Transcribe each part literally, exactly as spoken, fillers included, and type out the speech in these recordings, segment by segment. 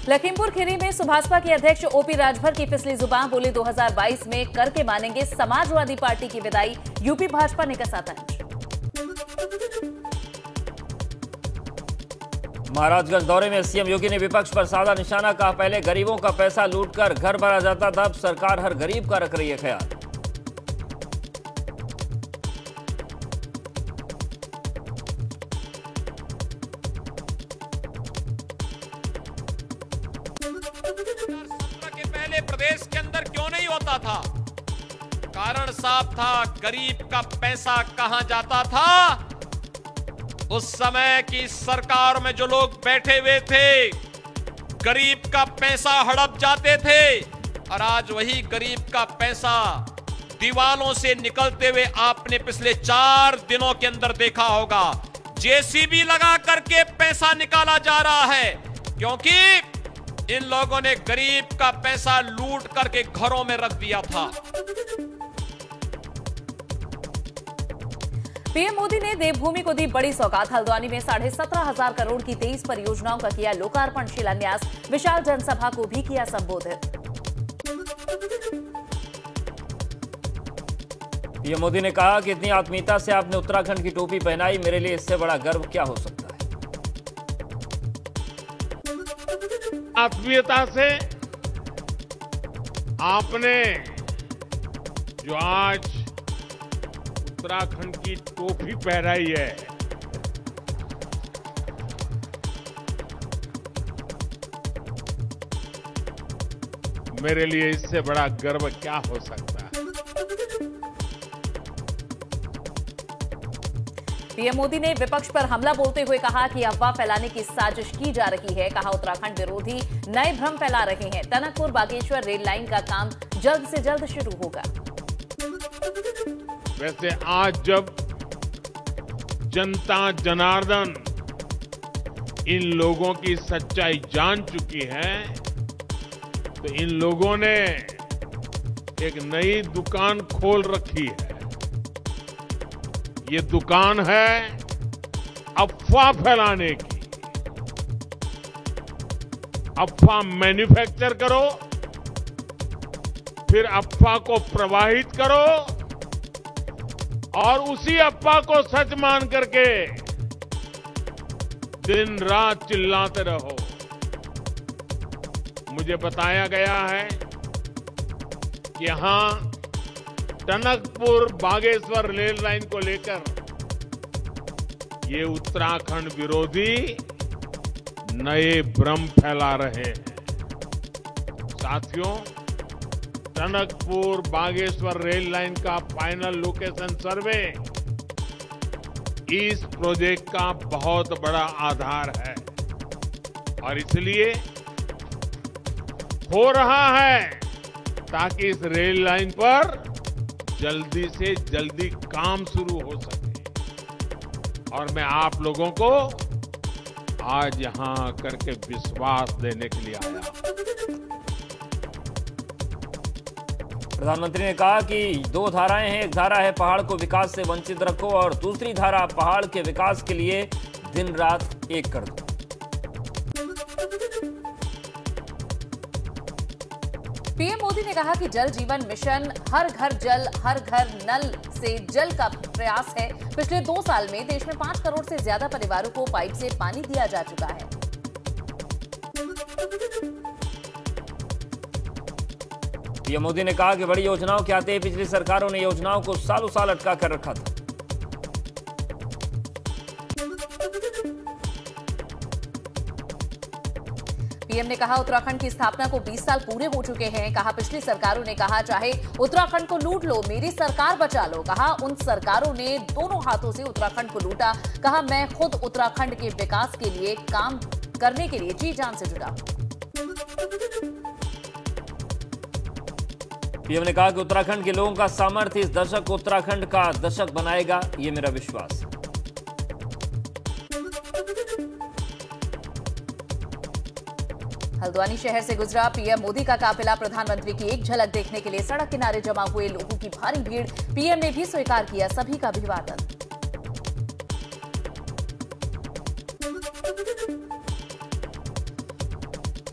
लखीमपुर खीरी में सुभाषपा के अध्यक्ष ओपी राजभर की फिसली जुबान, बोले दो हज़ार बाईस में करके मानेंगे समाजवादी पार्टी की विदाई, यूपी भाजपा ने कसा तंज। महाराजगंज दौरे में सीएम योगी ने विपक्ष पर साधा निशाना, कहा पहले गरीबों का पैसा लूटकर घर भरा जाता था, अब सरकार हर गरीब का रख रही है ख्याल। के पहले प्रदेश के अंदर क्यों नहीं होता था? कारण साफ था, गरीब का पैसा कहां जाता था। उस समय की सरकार में जो लोग बैठे हुए थे, गरीब का पैसा हड़प जाते थे, और आज वही गरीब का पैसा दीवालों से निकलते हुए आपने पिछले चार दिनों के अंदर देखा होगा। जेसीबी लगा करके पैसा निकाला जा रहा है, क्योंकि इन लोगों ने गरीब का पैसा लूट करके घरों में रख दिया था। पीएम मोदी ने देवभूमि को दी बड़ी सौगात, हल्द्वानी में साढ़े सत्रह हजार करोड़ की तेईस परियोजनाओं का किया लोकार्पण शिलान्यास, विशाल जनसभा को भी किया संबोधित। पीएम मोदी ने कहा कि इतनी आत्मीयता से आपने उत्तराखंड की टोपी पहनाई, मेरे लिए इससे बड़ा गर्व क्या हो सकता है। आत्मीयता से आपने जो आज उत्तराखंड की टोपी पहनाई है, मेरे लिए इससे बड़ा गर्व क्या हो सकता है। पीएम मोदी ने विपक्ष पर हमला बोलते हुए कहा कि अफवाह फैलाने की साजिश की जा रही है, कहा उत्तराखंड विरोधी नए भ्रम फैला रहे हैं, टनकपुर बागेश्वर रेल लाइन का काम जल्द से जल्द शुरू होगा। वैसे आज जब जनता जनार्दन इन लोगों की सच्चाई जान चुकी है, तो इन लोगों ने एक नई दुकान खोल रखी है। ये दुकान है अफवाह फैलाने की। अफवाह मैन्युफैक्चर करो, फिर अफवाह को प्रवाहित करो, और उसी अफवाह को सच मान करके दिन रात चिल्लाते रहो। मुझे बताया गया है कि यहां टनकपुर बागेश्वर रेल लाइन को लेकर ये उत्तराखंड विरोधी नए भ्रम फैला रहे हैं। साथियों, टनकपुर बागेश्वर रेल लाइन का फाइनल लोकेशन सर्वे इस प्रोजेक्ट का बहुत बड़ा आधार है, और इसलिए हो रहा है ताकि इस रेल लाइन पर जल्दी से जल्दी काम शुरू हो सके। और मैं आप लोगों को आज यहां करके विश्वास देने के लिए आया। प्रधानमंत्री ने कहा कि दो धाराएं हैं, एक धारा है पहाड़ को विकास से वंचित रखो, और दूसरी धारा पहाड़ के विकास के लिए दिन रात एक कर दो। पीएम मोदी ने कहा कि जल जीवन मिशन हर घर जल हर घर नल से जल का प्रयास है। पिछले दो साल में देश में पांच करोड़ से ज्यादा परिवारों को पाइप से पानी दिया जा चुका है। पीएम मोदी ने कहा कि बड़ी योजनाओं के आते ही पिछली सरकारों ने योजनाओं को सालों साल अटका कर रखा था। पीएम ने कहा उत्तराखंड की स्थापना को बीस साल पूरे हो चुके हैं। कहा पिछली सरकारों ने कहा चाहे उत्तराखंड को लूट लो, मेरी सरकार बचा लो। कहा उन सरकारों ने दोनों हाथों से उत्तराखंड को लूटा। कहा मैं खुद उत्तराखंड के विकास के लिए काम करने के लिए जी जान से जुटा। पीएम ने कहा कि उत्तराखंड के लोगों का सामर्थ्य इस दशक को उत्तराखंड का दशक बनाएगा, ये मेरा विश्वास है। हल्द्वानी शहर से गुजरा पीएम मोदी का काफिला। प्रधानमंत्री की एक झलक देखने के लिए सड़क किनारे जमा हुए लोगों की भारी भीड़। पीएम ने भी स्वीकार किया सभी का अभिवादन।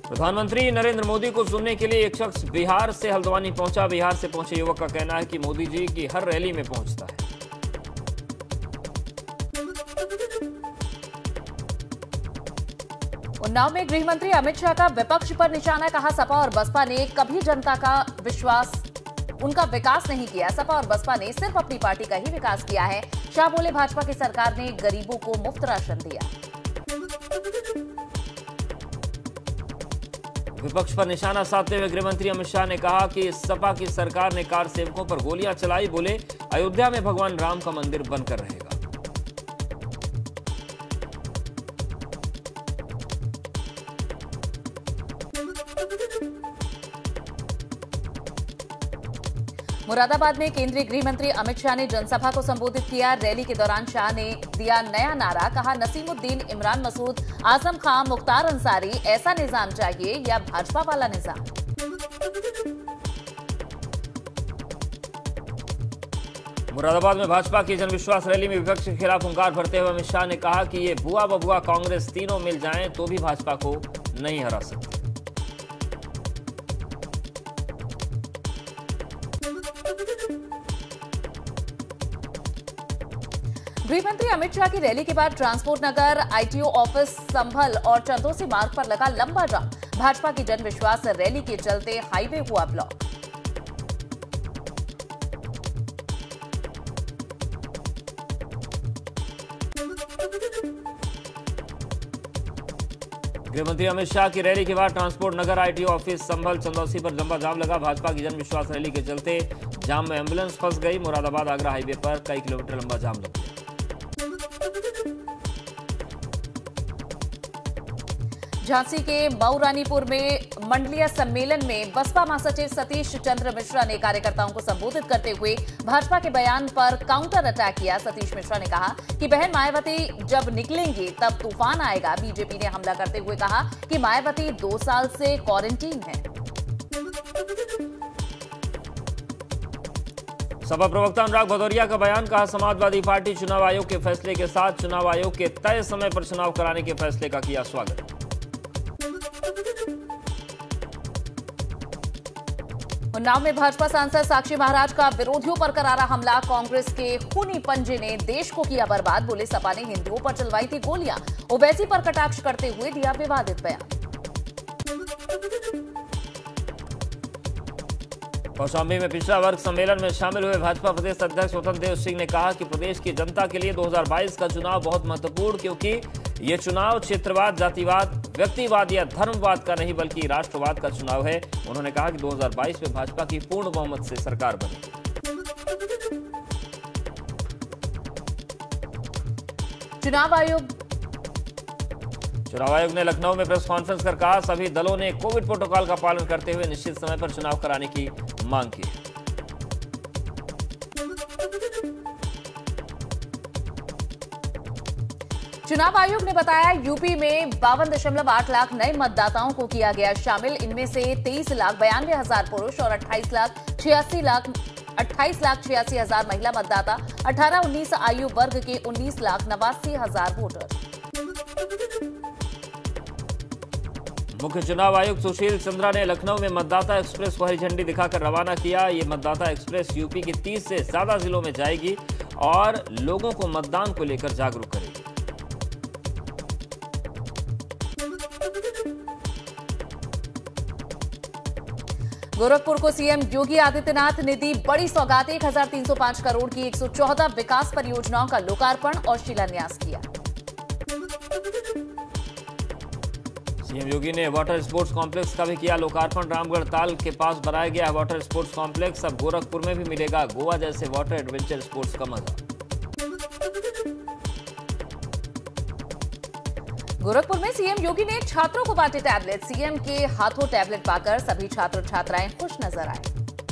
प्रधानमंत्री नरेंद्र मोदी को सुनने के लिए एक शख्स बिहार से हल्द्वानी पहुंचा। बिहार से पहुंचे युवक का कहना है कि मोदी जी की हर रैली में पहुंचता है। उन्नाव में गृह मंत्री अमित शाह का विपक्ष पर निशाना। कहा, सपा और बसपा ने कभी जनता का विश्वास उनका विकास नहीं किया। सपा और बसपा ने सिर्फ अपनी पार्टी का ही विकास किया है। शाह बोले, भाजपा की सरकार ने गरीबों को मुफ्त राशन दिया। विपक्ष पर निशाना साधते हुए गृह मंत्री अमित शाह ने कहा कि सपा की सरकार ने कार सेवकों पर गोलियां चलाई। बोले, अयोध्या में भगवान राम का मंदिर बनकर रहेगा। मुरादाबाद में केंद्रीय गृह मंत्री अमित शाह ने जनसभा को संबोधित किया। रैली के दौरान शाह ने दिया नया नारा। कहा, नसीमुद्दीन, इमरान मसूद, आजम खान, मुख्तार अंसारी, ऐसा निजाम चाहिए या भाजपा वाला निजाम। मुरादाबाद में भाजपा की जनविश्वास रैली में विपक्ष के खिलाफ हुंकार भरते हुए अमित शाह ने कहा कि ये बुआ बबुआ कांग्रेस तीनों मिल जाएं तो भी भाजपा को नहीं हरा सकते। गृह मंत्री अमित शाह की रैली के बाद transport Nagar, ITO office, Sambhal और चंदौसी मार्ग पर लगा लंबा जाम। भाजपा की जनविश्वास रैली के चलते हाईवे हुआ ब्लॉक। गृहमंत्री अमित शाह की रैली के बाद transport Nagar, ITO office, Sambhal, Chandausi पर लंबा जाम लगा। भाजपा की जनविश्वास रैली के चलते जाम में एम्बुलेंस फंस गई। मुरादाबाद आगरा हाईवे पर कई किलोमीटर लंबा जाम लग गया। झांसी के मऊरानीपुर में मंडलीय सम्मेलन में बसपा महासचिव सतीश चंद्र मिश्रा ने कार्यकर्ताओं को संबोधित करते हुए भाजपा के बयान पर काउंटर अटैक किया। सतीश मिश्रा ने कहा कि बहन मायावती जब निकलेंगे तब तूफान आएगा। बीजेपी ने हमला करते हुए कहा कि मायावती दो साल से क्वारंटीन है। सपा प्रवक्ता अनुराग भदौरिया का बयान। कहा, समाजवादी पार्टी चुनाव आयोग के फैसले के साथ चुनाव आयोग के तय समय पर चुनाव कराने के फैसले का किया स्वागत। उन्नाव में भाजपा सांसद साक्षी महाराज का विरोधियों पर करारा हमला। कांग्रेस के खूनी पंजे ने देश को किया बर्बाद। बोले, सपा ने हिंदुओं पर चलवाई थी गोलियां। ओवैसी पर कटाक्ष करते हुए दिया विवादित बयान। कौशाम्बी में पिछड़ा वर्ग सम्मेलन में शामिल हुए भाजपा प्रदेश अध्यक्ष स्वतंत्र देव सिंह ने कहा कि प्रदेश की जनता के लिए दो हज़ार बाईस का चुनाव बहुत महत्वपूर्ण, क्योंकि ये चुनाव क्षेत्रवाद, जातिवाद, व्यक्तिवाद या धर्मवाद का नहीं बल्कि राष्ट्रवाद का चुनाव है। उन्होंने कहा कि दो हज़ार बाईस में भाजपा की पूर्ण बहुमत से सरकार बनेगी। चुनाव आयोग चुनाव आयोग ने लखनऊ में प्रेस कॉन्फ्रेंस कर कहा, सभी दलों ने कोविड प्रोटोकॉल का पालन करते हुए निश्चित समय पर चुनाव कराने की मांग की। चुनाव आयोग ने बताया, यूपी में बावन दशमलव आठ लाख नए मतदाताओं को किया गया शामिल। इनमें से तेईस लाख बयानवे हजार पुरुष और अट्ठाईस लाख छियासी लाख अट्ठाईस लाख छियासी हजार महिला मतदाता। अठारह उन्नीस आयु वर्ग के उन्नीस लाख नवासी हजार वोटर। मुख्य चुनाव आयुक्त सुशील चंद्रा ने लखनऊ में मतदाता एक्सप्रेस को हरी झंडी दिखाकर रवाना किया। ये मतदाता एक्सप्रेस यूपी के तीस से ज्यादा जिलों में जाएगी और लोगों को मतदान को लेकर जागरूक करेगी। गोरखपुर को सीएम योगी आदित्यनाथ ने दी बड़ी सौगात। एक हजार तीन सौ पांच करोड़ की एक सौ चौदह विकास परियोजनाओं का लोकार्पण और शिलान्यास किया। सीएम योगी ने वाटर स्पोर्ट्स कॉम्प्लेक्स का भी किया लोकार्पण। रामगढ़ ताल के पास बनाया गया वाटर स्पोर्ट्स कॉम्प्लेक्स अब गोरखपुर में भी मिलेगा गोवा जैसे वाटर एडवेंचर स्पोर्ट्स का मजा। गोरखपुर में सीएम योगी ने छात्रों को बांटे टैबलेट। सीएम के हाथों टैबलेट पाकर सभी छात्र छात्राएं खुश नजर आए।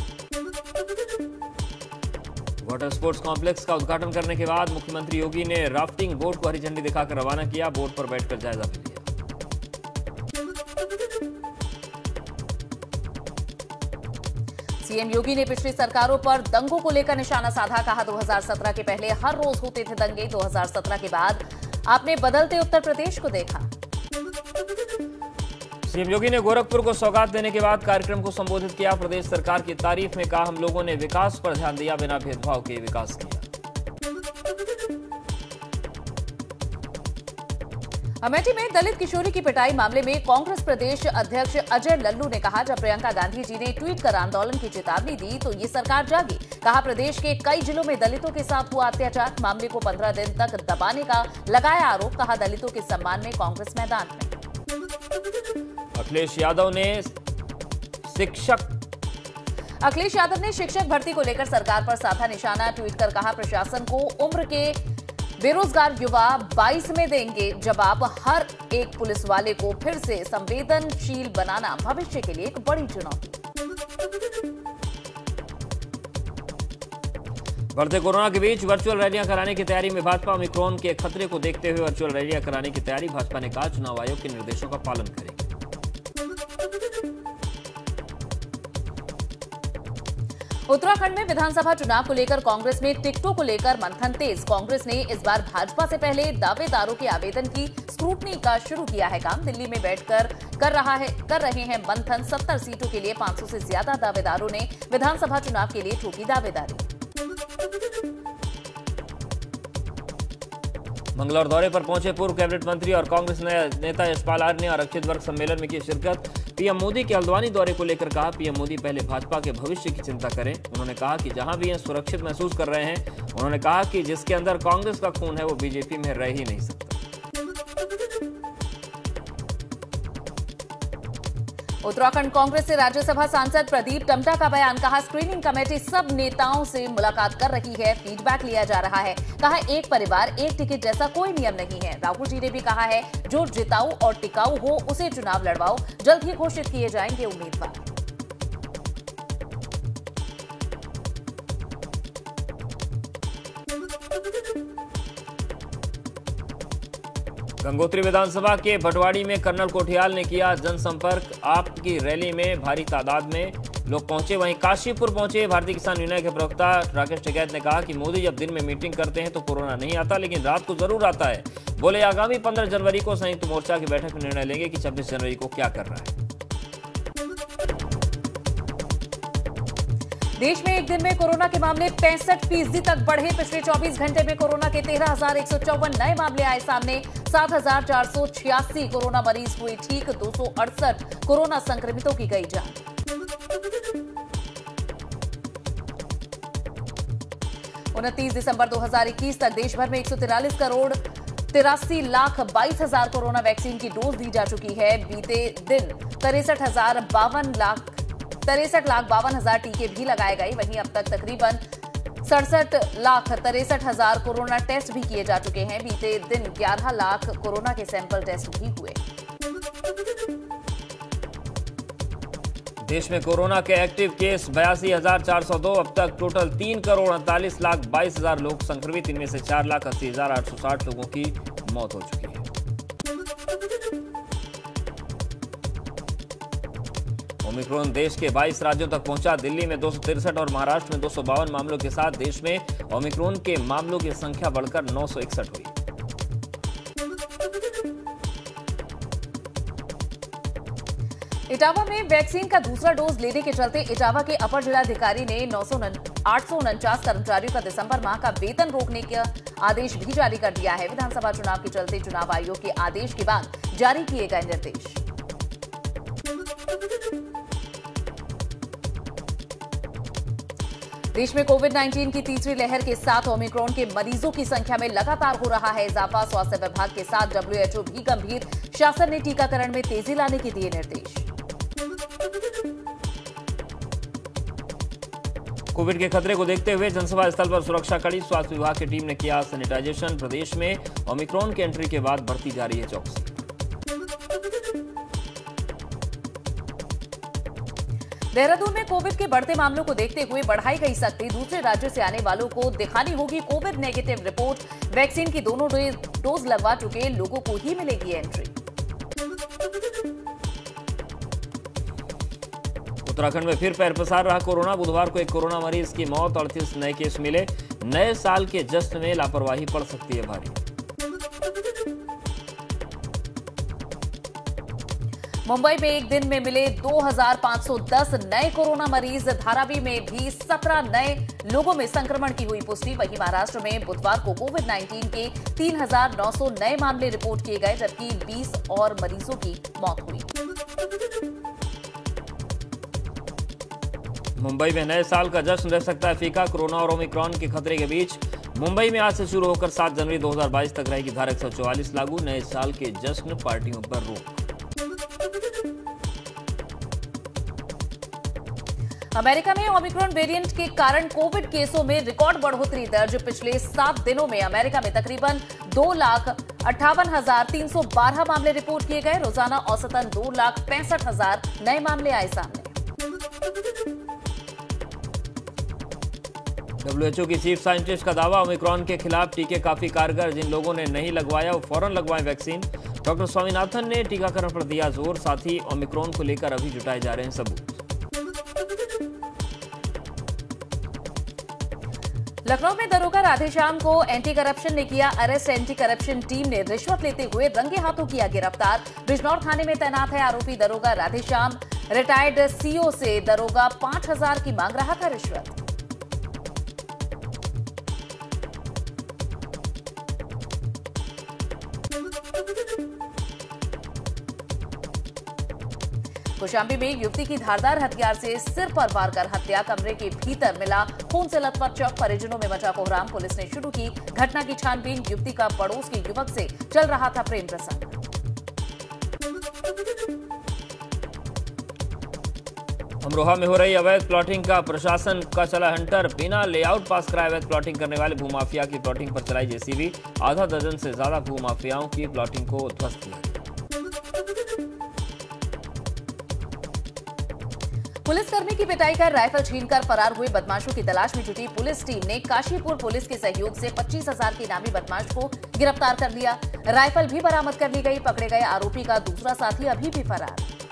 वाटर स्पोर्ट्स कॉम्प्लेक्स का उद्घाटन करने के बाद मुख्यमंत्री योगी ने राफ्टिंग बोट को हरी झंडी दिखाकर रवाना किया। बोट पर बैठकर जायजा भी लिया। सीएम योगी ने पिछली सरकारों पर दंगों को लेकर निशाना साधा। कहा, दो हज़ार सत्रह के पहले हर रोज होते थे दंगे। दो हज़ार सत्रह के बाद आपने बदलते उत्तर प्रदेश को देखा। सीएम योगी ने गोरखपुर को सौगात देने के बाद कार्यक्रम को संबोधित किया। प्रदेश सरकार की तारीफ में कहा, हम लोगों ने विकास पर ध्यान दिया, बिना भेदभाव के विकास किया। अमेठी में दलित किशोरी की पिटाई मामले में कांग्रेस प्रदेश अध्यक्ष अजय लल्लू ने कहा, जब प्रियंका गांधी जी ने ट्वीट कर आंदोलन की चेतावनी दी तो ये सरकार जागी। कहा, प्रदेश के कई जिलों में दलितों के साथ हुआ अत्याचार, मामले को पंद्रह दिन तक दबाने का लगाया आरोप। कहा, दलितों के सम्मान में कांग्रेस मैदान में। अखिलेश यादव ने शिक्षक अखिलेश यादव ने शिक्षक भर्ती को लेकर सरकार पर साधा निशाना। ट्वीट कर कहा, प्रशासन को उम्र के बेरोजगार युवा बाईस में देंगे जवाब। हर एक पुलिस वाले को फिर से संवेदनशील बनाना भविष्य के लिए एक बड़ी चुनौती। बढ़ते कोरोना के बीच वर्चुअल रैलियां कराने की तैयारी में भाजपा। ओमिक्रॉन के खतरे को देखते हुए वर्चुअल रैलियां कराने की तैयारी। भाजपा ने कहा, चुनाव आयोग के निर्देशों का पालन करेगी। उत्तराखंड में विधानसभा चुनाव को लेकर कांग्रेस में टिकटों को लेकर मंथन तेज। कांग्रेस ने इस बार भाजपा से पहले दावेदारों के आवेदन की स्क्रूटनी का शुरू किया है काम। दिल्ली में बैठकर कर रहा है कर रहे हैं मंथन। सत्तर सीटों के लिए पाँच सौ से ज्यादा दावेदारों ने विधानसभा चुनाव के लिए ठोकी दावेदारी। मंगलौर दौरे पर पहुंचे पूर्व कैबिनेट मंत्री और कांग्रेस नेता यशपाल आर्य और अक्षित वर्ग सम्मेलन में की शिरकत। पीएम मोदी के हल्द्वानी दौरे को लेकर कहा, पीएम मोदी पहले भाजपा के भविष्य की चिंता करें। उन्होंने कहा कि जहां भी ये सुरक्षित महसूस कर रहे हैं। उन्होंने कहा कि जिसके अंदर कांग्रेस का खून है वो बीजेपी में रह ही नहीं सकता। उत्तराखंड कांग्रेस से राज्यसभा सांसद प्रदीप टम्टा का बयान। कहा, स्क्रीनिंग कमेटी सब नेताओं से मुलाकात कर रही है, फीडबैक लिया जा रहा है। कहा, एक परिवार एक टिकट जैसा कोई नियम नहीं है। राहुल जी ने भी कहा है, जो जिताऊ और टिकाऊ हो उसे चुनाव लड़वाओ। जल्द ही घोषित किए जाएंगे उम्मीदवार। गंगोत्री विधानसभा के भटवाड़ी में कर्नल कोठियाल ने किया जनसंपर्क। आपकी रैली में भारी तादाद में लोग पहुंचे। वहीं काशीपुर पहुंचे भारतीय किसान यूनियन के प्रवक्ता राकेश टिकैत ने कहा कि मोदी जब दिन में मीटिंग करते हैं तो कोरोना नहीं आता, लेकिन रात को जरूर आता है। बोले, आगामी पंद्रह जनवरी को संयुक्त मोर्चा की बैठक में निर्णय लेंगे कि छब्बीस जनवरी को क्या कर रहा है। देश में एक दिन में कोरोना के मामले पैंसठ फीसदी तक बढ़े। पिछले चौबीस घंटे में कोरोना के तेरह हजार एक सौ चौवन नए मामले आए सामने। सात हजार चार सौ छियासी कोरोना मरीज हुए ठीक। दो सौ अड़सठ कोरोना संक्रमितों की गई जान। उनतीस दिसंबर दो हजार इक्कीस तक देश भर में एक सौ तिरालीस करोड़ तिरासी लाख बाईस हजार कोरोना वैक्सीन की डोज दी जा चुकी है। बीते दिन तिरसठ हजार बावन लाख तिरसठ लाख बावन हजार टीके भी लगाए गए। वहीं अब तक तकरीबन सड़सठ लाख तिरसठ हजार कोरोना टेस्ट भी किए जा चुके हैं। बीते दिन ग्यारह लाख कोरोना के सैंपल टेस्ट भी हुए। देश में कोरोना के एक्टिव केस बयासी हजार चार सौ दो। अब तक टोटल तीन करोड़ अड़तालीस लाख बाईस हजार लोग संक्रमित। इनमें से चार लाख अस्सी हजार आठ सौ साठ लोगों की मौत हो चुकी है। ओमिक्रॉन देश के बाईस राज्यों तक पहुंचा। दिल्ली में दो सौ तिरसठ और महाराष्ट्र में दो सौ बावन मामलों के साथ देश में ओमिक्रॉन के मामलों की संख्या बढ़कर नौ सौ इकसठ हुई। इटावा में वैक्सीन का दूसरा डोज लेने के चलते इटावा के अपर जिलाधिकारी ने नौ सौ आठ सौ उनचास कर्मचारियों का दिसंबर माह का वेतन रोकने का आदेश भी जारी कर दिया है। विधानसभा चुनाव के चलते चुनाव आयोग के आदेश के बाद जारी किए गए निर्देश। देश में कोविड उन्नीस की तीसरी लहर के साथ ओमिक्रॉन के मरीजों की संख्या में लगातार हो रहा है इजाफा। स्वास्थ्य विभाग के साथ डब्ल्यूएचओ भी गंभीर। शासन ने टीकाकरण में तेजी लाने के दिए निर्देश। कोविड के खतरे को देखते हुए जनसभा स्थल पर सुरक्षा कड़ी। स्वास्थ्य विभाग की टीम ने किया सैनिटाइजेशन। प्रदेश में ओमिक्रॉन की एंट्री के बाद बढ़ती जा रही है चौकसी। देहरादून में कोविड के बढ़ते मामलों को देखते हुए बढ़ाई गई सख्ती। दूसरे राज्यों से आने वालों को दिखानी होगी कोविड नेगेटिव रिपोर्ट। वैक्सीन की दोनों डोज लगवा चुके लोगों को ही मिलेगी एंट्री। उत्तराखंड में फिर पैर पसार रहा कोरोना। बुधवार को एक कोरोना मरीज की मौत। अड़तीस नए केस मिले। नए साल के जश्न में लापरवाही पड़ सकती है भारी। मुंबई में एक दिन में मिले दो हज़ार पाँच सौ दस नए कोरोना मरीज। धारावी में भी सत्रह नए लोगों में संक्रमण की हुई पुष्टि। वहीं महाराष्ट्र में बुधवार को कोविड उन्नीस के तीन हज़ार नौ सौ नए मामले रिपोर्ट किए गए, जबकि बीस और मरीजों की मौत हुई। मुंबई में नए साल का जश्न रह सकता है फीका। कोरोना और ओमिक्रॉन के खतरे के बीच मुंबई में आज से शुरू होकर सात जनवरी दो हज़ार बाईस तक रहेगी धारा एक सौ चौवालीस लागू। नए साल के जश्न पार्टियों पर रोक। अमेरिका में ओमिक्रॉन वेरिएंट के कारण कोविड केसों में रिकॉर्ड बढ़ोतरी दर्ज। पिछले सात दिनों में अमेरिका में तकरीबन दो लाख अट्ठावन हजार तीन सौ बारह मामले रिपोर्ट किए गए। रोजाना औसतन दो लाख पैंसठ हजार नए मामले आए सामने। डब्ल्यूएचओ की चीफ साइंटिस्ट का दावा, ओमिक्रॉन के खिलाफ टीके काफी कारगर। जिन लोगों ने नहीं लगवाया वो फौरन लगवाएं वैक्सीन। डॉक्टर स्वामीनाथन ने टीकाकरण पर दिया जोर। साथ ही ओमिक्रॉन को लेकर अभी जुटाए जा रहे हैं सबूत। लखनऊ में दरोगा राधेश्याम को एंटी करप्शन ने किया अरेस्ट। एंटी करप्शन टीम ने रिश्वत लेते हुए रंगे हाथों किया गिरफ्तार। बिजनौर थाने में तैनात है आरोपी दरोगा राधेश्याम। रिटायर्ड सीओ से दरोगा पांच हजार की मांग रहा था रिश्वत। कौशाम्बी में युवती की धारदार हथियार से सिर पर वार कर हत्या। कमरे के भीतर मिला खून से लथपथ शव। परिजनों में मचा कोहराम। पुलिस ने शुरू की घटना की छानबीन। युवती का पड़ोस के युवक से चल रहा था प्रेम प्रसंग। अमरोहा में हो रही अवैध प्लॉटिंग का प्रशासन का चला हंटर। बिना लेआउट पास कराए अवैध प्लॉटिंग करने वाले भूमाफिया की प्लॉटिंग पर चलाई जेसीबी। आधा दर्जन से ज्यादा भूमाफियाओं की प्लॉटिंग को ध्वस्त किया। पुलिसकर्मी की पिटाई कर राइफल छीनकर फरार हुए बदमाशों की तलाश में जुटी पुलिस टीम ने काशीपुर पुलिस के सहयोग से पच्चीस हजार के इनामी बदमाश को गिरफ्तार कर लिया। राइफल भी बरामद कर ली गई। पकड़े गए आरोपी का दूसरा साथी अभी भी फरार।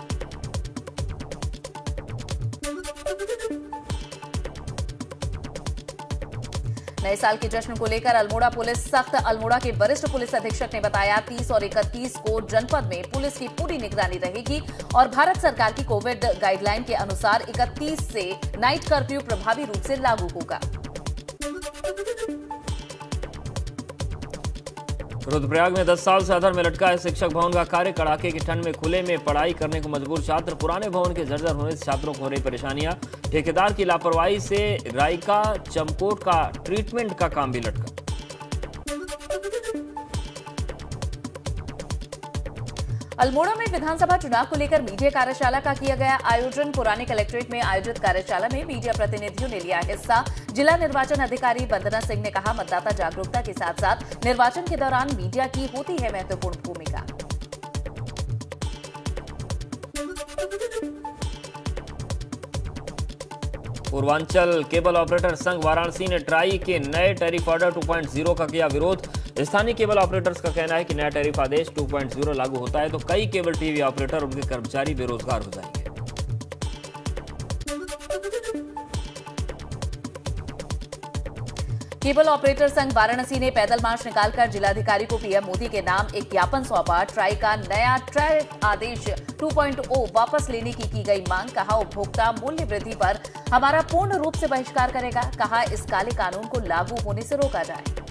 नए साल के जश्न को लेकर अल्मोड़ा पुलिस सख्त। अल्मोड़ा के वरिष्ठ पुलिस अधीक्षक ने बताया तीस और इकतीस को जनपद में पुलिस की पूरी निगरानी रहेगी और भारत सरकार की कोविड गाइडलाइन के अनुसार इकतीस से नाइट कर्फ्यू प्रभावी रूप से लागू होगा। रुद्रप्रयाग में दस साल से अधर में लटका है शिक्षक भवन का कार्य। कड़ाके की ठंड में खुले में पढ़ाई करने को मजबूर छात्र। पुराने भवन के जर्जर होने से छात्रों को हो रही परेशानियां। ठेकेदार की लापरवाही से रायका चमकोट का ट्रीटमेंट का काम भी लटका। अल्मोड़ा में विधानसभा चुनाव को लेकर मीडिया कार्यशाला का किया गया आयोजन। पुराने कलेक्ट्रेट में आयोजित कार्यशाला में मीडिया प्रतिनिधियों ने लिया हिस्सा। जिला निर्वाचन अधिकारी वंदना सिंह ने कहा, मतदाता जागरूकता के साथ साथ निर्वाचन के दौरान मीडिया की होती है महत्वपूर्ण भूमिका। पूर्वांचल केबल ऑपरेटर संघ वाराणसी ने ट्राई के नए tariff order two point zero का किया विरोध। स्थानीय केबल ऑपरेटर्स का कहना है कि नया टैरिफ आदेश टू पॉइंट ज़ीरो लागू होता है तो कई केबल टीवी ऑपरेटर और उनके कर्मचारी बेरोजगार हो जाएंगे। केबल ऑपरेटर संघ वाराणसी ने पैदल मार्च निकालकर जिलाधिकारी को पीएम मोदी के नाम एक ज्ञापन सौंपा। ट्राई का नया टैरिफ आदेश टू पॉइंट ज़ीरो वापस लेने की की गई मांग। कहा, उपभोक्ता मूल्य वृद्धि पर हमारा पूर्ण रूप से बहिष्कार करेगा। कहा, इस काले कानून को लागू होने से रोका जाए।